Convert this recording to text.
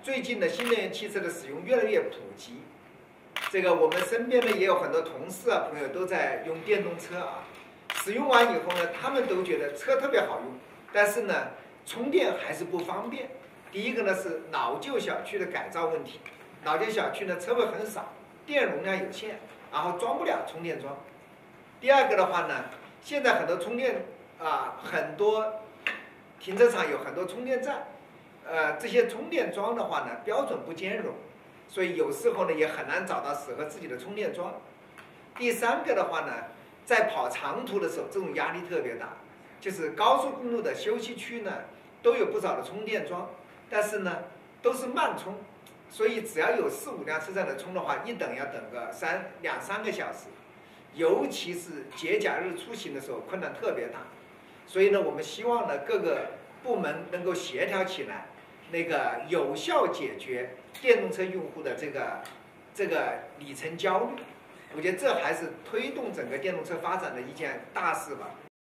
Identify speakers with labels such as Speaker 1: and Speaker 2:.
Speaker 1: 最近的新能源汽车的使用越来越普及。这个我们身边呢也有很多同事啊朋友都在用电动车啊，使用完以后呢，他们都觉得车特别好用，但是呢充电还是不方便。第一个呢是老旧小区的改造问题，老旧小区呢车位很少，电容量有限，然后装不了充电桩。第二个的话呢，现在很多很多停车场有很多充电站，这些充电桩的话呢标准不兼容，所以有时候呢也很难找到适合自己的充电桩。第三个的话呢，在跑长途的时候，这种压力特别大，就是高速公路的休息区呢都有不少的充电桩，但是呢都是慢充，所以只要有4、5辆车在那充的话，一等要等个2、3个小时，尤其是节假日出行的时候困难特别大。所以呢，我们希望呢各个部门能够协调起来，那个有效解决电动车用户的这个里程焦虑。我觉得这还是推动整个电动车发展的一件大事吧。